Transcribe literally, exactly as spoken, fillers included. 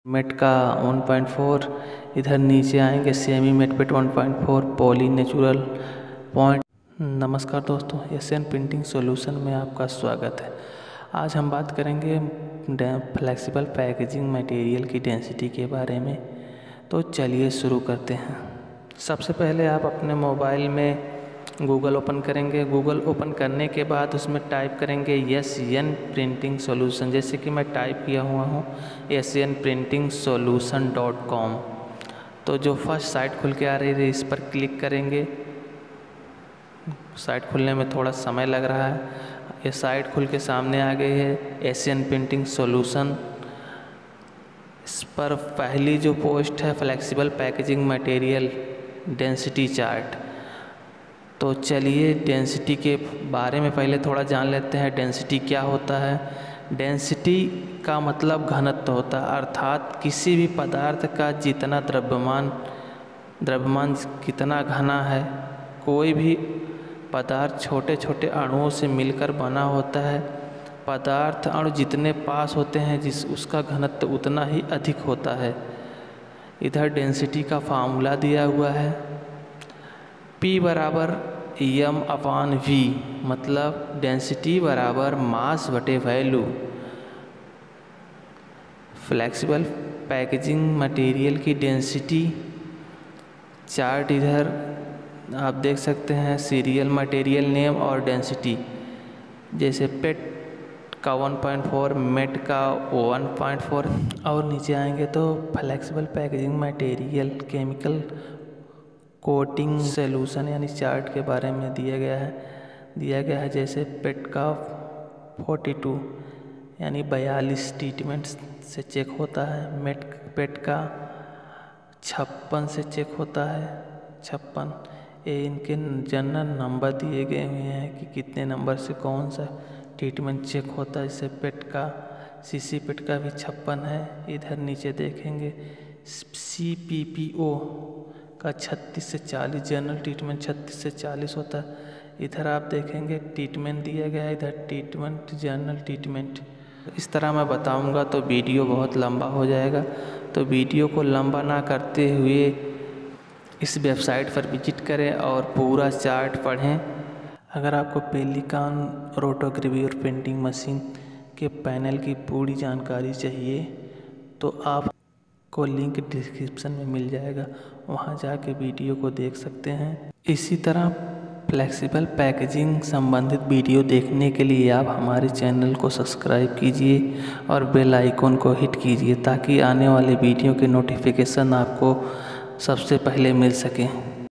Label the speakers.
Speaker 1: Met का one point four, इधर नीचे आएंगे semi MET PET one point four, poly natural point. नमस्कार दोस्तों, एशियन प्रिंटिंग सॉल्यूशन में आपका स्वागत है। आज हम बात करेंगे फ्लेक्सिबल पैकेजिंग मटेरियल की डेंसिटी के बारे में। तो चलिए शुरू करते हैं। सबसे पहले आप अपने मोबाइल में गूगल ओपन करेंगे। गूगल ओपन करने के बाद उसमें टाइप करेंगे एशियन प्रिंटिंग सॉल्यूशन, जैसे कि मैं टाइप किया हुआ हूँ Asian printing solution dot com. तो जो फर्स्ट साइट खुल के आ रही है इस पर क्लिक करेंगे। साइट खुलने में थोड़ा समय लग रहा है। ये साइट खुल के सामने आ गई है एशियन प्रिंटिंग सॉल्यूशन। इस पर पहली जो पोस्ट है flexible packaging material density chart. तो चलिए डेंसिटी के बारे में पहले थोड़ा जान लेते हैं। डेंसिटी क्या होता है? डेंसिटी का मतलब घनत्व होता है, अर्थात किसी भी पदार्थ का जितना द्रव्यमान द्रव्यमान कितना घना है। कोई भी पदार्थ छोटे छोटे अणुओं से मिलकर बना होता है। पदार्थ अणु जितने पास होते हैं जिस उसका घनत्व उतना ही अधिक होता है। इधर डेंसिटी का फार्मूला दिया हुआ है, P बराबर एम अपान वी, मतलब डेंसिटी बराबर मास बटे वैल्यू। फ्लेक्सिबल पैकेजिंग मटेरियल की डेंसिटी चार्ट इधर आप देख सकते हैं, सीरियल मटेरियल नेम और डेंसिटी। जैसे पेट का वन पॉइंट फोर, मेट का वन पॉइंट फोर। और नीचे आएंगे तो flexible packaging material chemical coating solution यानी चार्ट के बारे में दिया गया है दिया गया है जैसे पेट का बयालीस यानी बयालीस ट्रीटमेंट से चेक होता है। मेट पेट का छप्पन से चेक होता है, छप्पन। ये इनके जनरल नंबर दिए गए हुए हैं कि कितने नंबर से कौन सा ट्रीटमेंट चेक होता है। जैसे पेट का सीसी पेट का भी छप्पन है। इधर नीचे देखेंगे सी पी पी ओ का छत्तीस से चालीस, जनरल ट्रीटमेंट छत्तीस से चालीस होता है। इधर आप देखेंगे ट्रीटमेंट दिया गया है, इधर ट्रीटमेंट जनरल ट्रीटमेंट। इस तरह मैं बताऊंगा तो वीडियो बहुत लंबा हो जाएगा, तो वीडियो को लंबा ना करते हुए इस वेबसाइट पर विजिट करें और पूरा चार्ट पढ़ें। अगर आपको पेलिकॉन रोटोग्राफी और प्रिंटिंग मशीन के पैनल की पूरी जानकारी चाहिए तो आप को लिंक डिस्क्रिप्शन में मिल जाएगा, वहां जाके वीडियो को देख सकते हैं। इसी तरह फ्लेक्सिबल पैकेजिंग संबंधित वीडियो देखने के लिए आप हमारे चैनल को सब्सक्राइब कीजिए और बेल आइकन को हिट कीजिए ताकि आने वाले वीडियो के नोटिफिकेशन आपको सबसे पहले मिल सके।